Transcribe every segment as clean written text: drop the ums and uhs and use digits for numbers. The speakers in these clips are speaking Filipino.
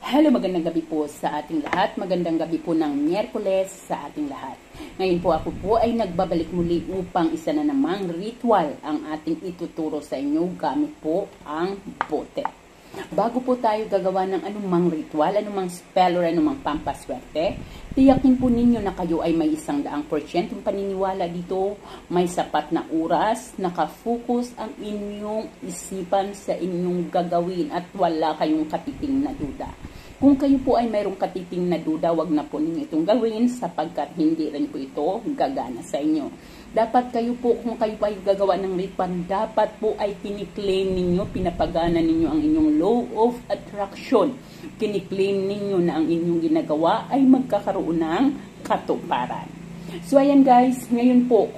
Hello, magandang gabi po sa ating lahat. Magandang gabi po ng Miyerkules sa ating lahat. Ngayon po ako po ay nagbabalik muli upang isa na namang ritual ang ating ituturo sa inyo gamit po ang bote. Bago po tayo gagawa ng anumang ritual, anumang spell or anumang pampaswerte, tiyakin po ninyo na kayo ay may 100% paniniwala dito, may sapat na oras, nakafocus ang inyong isipan sa inyong gagawin at wala kayong katiting na duda. Kung kayo po ay mayroong katiting na duda, wag na po ninyo itong gawin sapagkat hindi rin po ito gagana sa inyo. Dapat kayo po, kung kayo ay gagawa ng ritual, dapat po ay kiniklaim ninyo, pinapagana ninyo ang inyong law of attraction. Kiniklaim ninyo na ang inyong ginagawa ay magkakaroon ng katuparan. So ayan guys, ngayon po,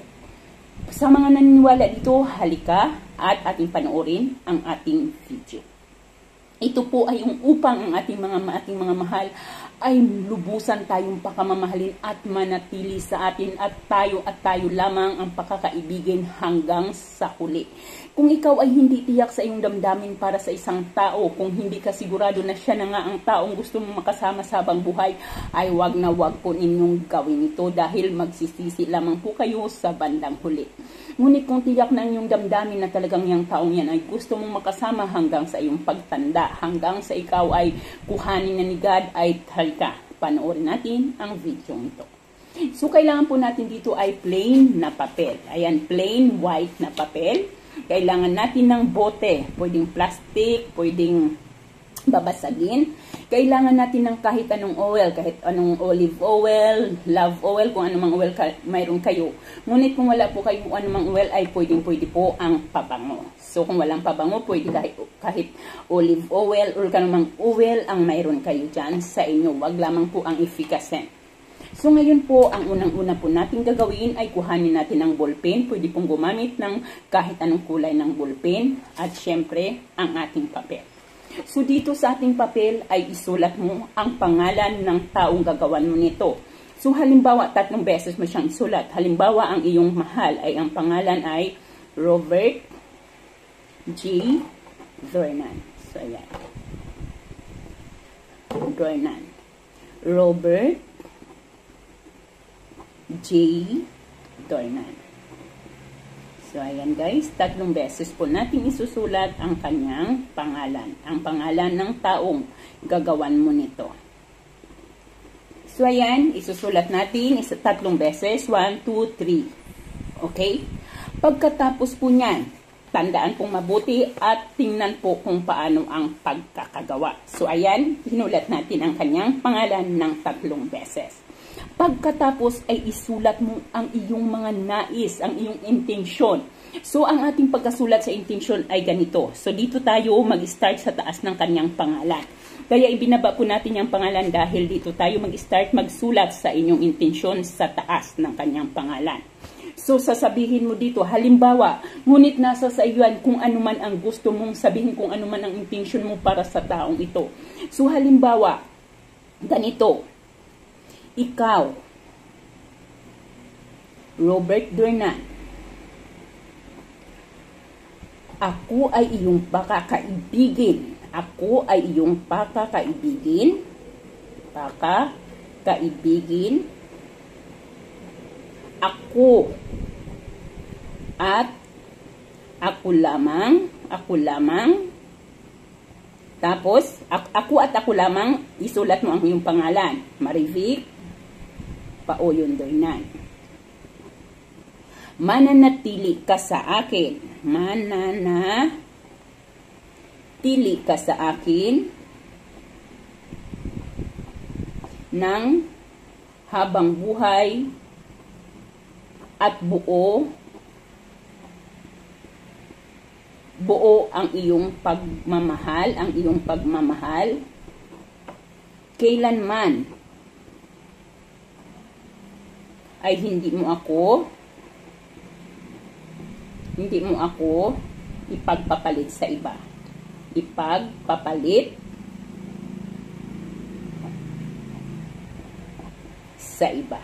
sa mga naniniwala dito, halika at ating panoorin ang ating video. Ito po ay upang ang ating mga mahal ay lubusan tayong pakamamahalin at manatili sa atin at tayo lamang ang pakakaibigin hanggang sa huli. Kung ikaw ay hindi tiyak sa iyong damdamin para sa isang tao, kung hindi ka sigurado na siya na nga ang taong gusto mong makasama sa habang buhay, ay wag na wag po ninyong gawin ito dahil magsisisi lamang po kayo sa bandang huli. Ngunit kung tiyak na inyong damdamin na talagang yung taong yan ay gusto mong makasama hanggang sa iyong pagtanda, hanggang sa ikaw ay kuhanin na ni God, ay halika, panoorin natin ang video ito. So, kailangan po natin dito ay plain na papel. Ayan, plain white na papel. Kailangan natin ng bote. Pwedeng plastic, pwedeng babasagin. Kailangan natin ng kahit anong oil, kahit anong olive oil, love oil, kung anumang oil mayroon kayo. Ngunit kung wala po kayo anumang oil, ay pwede po ang pabango. So kung walang pabango, pwede kahit olive oil or kanumang oil ang mayroon kayo dyan sa inyo. Wag lamang po ang efficacy. So ngayon po, ang unang-una po natin gagawin ay kuhanin natin ang ballpen. Pwede pong gumamit ng kahit anong kulay ng ballpen at syempre ang ating papel. So dito sa ating papel ay isulat mo ang pangalan ng taong gagawan mo nito. So halimbawa, 3 beses mo siyang isulat. Halimbawa, ang iyong mahal ay ang pangalan ay Robert G. Dornan. So ayan. Dornan. Robert J. Dornan. So, ayan guys, 3 beses po natin isusulat ang kanyang pangalan. Ang pangalan ng taong gagawan mo nito. So, ayan, isusulat natin 3 beses. 1, 2, 3. Okay? Pagkatapos po niyan, tandaan pong mabuti at tingnan po kung paano ang pagkakagawa. So, ayan, hinulat natin ang kanyang pangalan ng 3 beses. Pagkatapos ay isulat mo ang iyong mga nais, ang iyong intensyon. So, ang ating pagkasulat sa intensyon ay ganito. So, dito tayo mag-start sa taas ng kanyang pangalan. Kaya ibinaba po natin yung pangalan dahil dito tayo mag-start magsulat sa inyong intensyon sa taas ng kanyang pangalan. So, sasabihin mo dito, halimbawa, ngunit nasa sa iyo kung ano man ang gusto mong sabihin, kung ano man ang intensyon mo para sa taong ito. So, halimbawa, ganito. Ikaw, Robert Dornan, ako ay iyong pakakaibigin. Ako ay iyong pakakaibigin. Pakakaibigin. Ako at ako lamang. Ako lamang. Tapos, ako at ako lamang, isulat mo ang iyong pangalan. Marivic Paoyon Dornan. Mananatili ka sa akin. Mananatili ka sa akin ng habang buhay at buo ang iyong pagmamahal, kailanman ay hindi mo ako ipagpapalit sa iba. Ipagpapalit sa iba.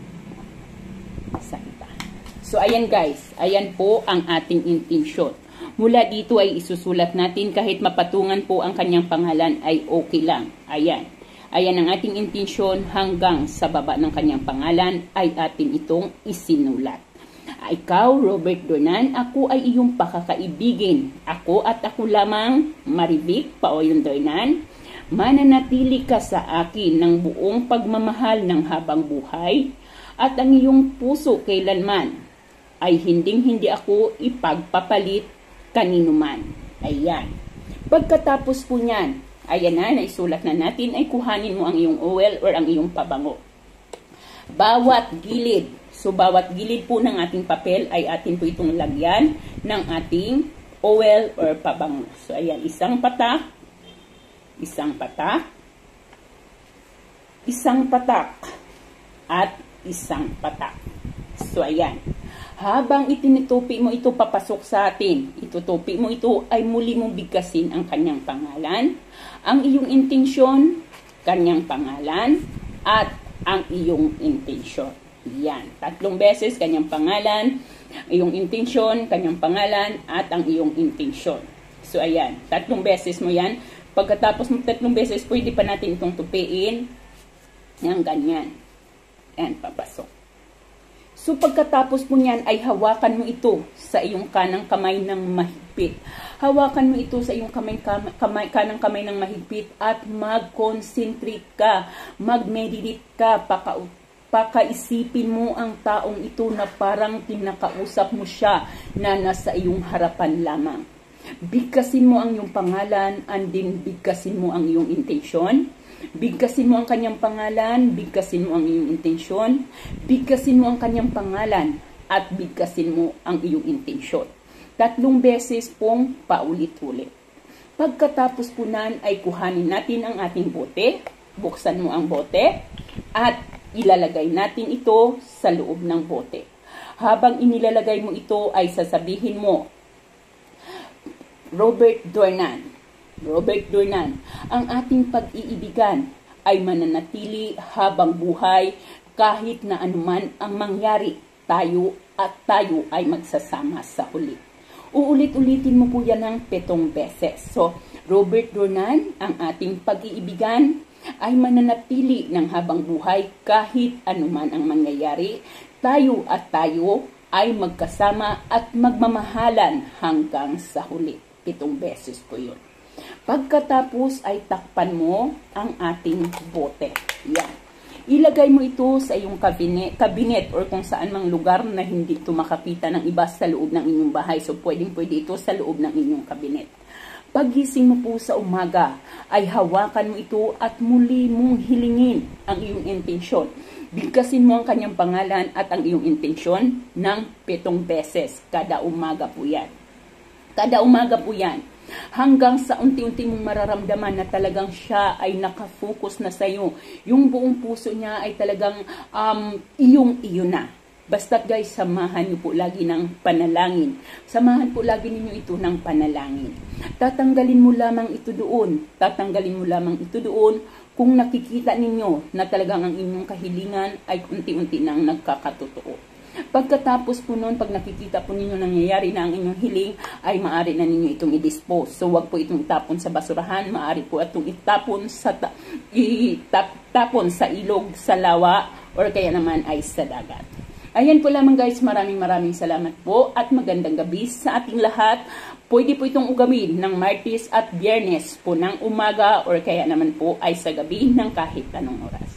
So, ayan guys, ayan po ang ating intensyon. Mula dito ay isusulat natin kahit mapatungan po ang kanyang pangalan ay okay lang. Ayan. Ayan ang ating intensyon hanggang sa baba ng kanyang pangalan ay atin itong isinulat. Ikaw, Robert Dornan, ako ay iyong pakakaibigin. Ako at ako lamang, Marivic Paoyon Dornan, mananatili ka sa akin ng buong pagmamahal ng habang buhay at ang iyong puso kailanman ay hindi ako ipagpapalit kanino man. Ayan. Pagkatapos po niyan, ayan na, naisulat na natin, ay kuhanin mo ang iyong oil or ang iyong pabango. Bawat gilid, so bawat gilid po ng ating papel ay atin po itong lagyan ng ating oil or pabango. So ayan, isang patak, isang patak, isang patak, at isang patak. So ayan. Habang itinitupi mo ito papasok sa atin, itutupi mo ito ay muli mong bigkasin ang kanyang pangalan, ang iyong intensyon, kanyang pangalan, at ang iyong intensyon. Yan. 3 beses kanyang pangalan, iyong intensyon, kanyang pangalan, at ang iyong intensyon. So ayan. 3 beses mo yan. Pagkatapos mo 3 beses, pwede pa natin itong tupiin. Yan, ganyan. Yan, papasok. So pagkatapos po niyan ay hawakan mo ito sa iyong kanang kamay ng mahigpit. Hawakan mo ito sa iyong kanang kamay ng mahigpit at mag-concentrate ka, mag-meditate ka, pakaisipin mo ang taong ito na parang kinakausap mo siya na nasa iyong harapan lamang. Bigkasin mo ang iyong pangalan and then bigkasin mo ang iyong intensyon. Bigkasin mo ang kanyang pangalan, bigkasin mo ang iyong intensyon, bigkasin mo ang kanyang pangalan, at bigkasin mo ang iyong intensyon. 3 beses pong paulit-ulit. Pagkatapos po nan ay kuhanin natin ang ating bote, buksan mo ang bote, at ilalagay natin ito sa loob ng bote. Habang inilalagay mo ito ay sasabihin mo, Robert Dornan, Robert Dornan, ang ating pag-iibigan ay mananatili habang buhay kahit na anuman ang mangyari, tayo ay magsasama sa huli. Uulit-ulitin mo po yan ng 7 beses. So, Robert Dornan, ang ating pag-iibigan ay mananatili ng habang buhay kahit anuman ang mangyayari, tayo ay magkasama at magmamahalan hanggang sa huli. 7 beses po yun. Pagkatapos ay takpan mo ang ating bote. Yan. Ilagay mo ito sa iyong kabinet or kung saan mang lugar na hindi ito makapitan ng iba sa loob ng inyong bahay. So, pwede ito sa loob ng inyong kabinet. Paggising mo po sa umaga, ay hawakan mo ito at muli mong hilingin ang iyong intensyon. Bigkasin mo ang kanyang pangalan at ang iyong intensyon ng 7 beses. Kada umaga po yan. Kada umaga po yan. Hanggang sa unti-unti mong mararamdaman na talagang siya ay nakafocus na sa iyo. Yung buong puso niya ay talagang iyong-iyo na. Basta't guys, samahan niyo po lagi ng panalangin. Samahan po lagi ninyo ito ng panalangin. Tatanggalin mo lamang ito doon. Tatanggalin mo lamang ito doon kung nakikita ninyo na talagang ang inyong kahilingan ay unti-unti nang nagkakatotoo. Pagkatapos po noon, pag nakikita po ninyo nangyayari na ang inyong hiling, ay maaari na ninyo itong i-dispose. So, wag po itong itapon sa basurahan, maaari po itong itapon sa ilog, sa lawa, or kaya naman ay sa dagat. Ayan po lamang guys, maraming salamat po at magandang gabi sa ating lahat. Pwede po itong ugawin ng Martes at Biyernes po ng umaga or kaya naman po ay sa gabi ng kahit anong oras.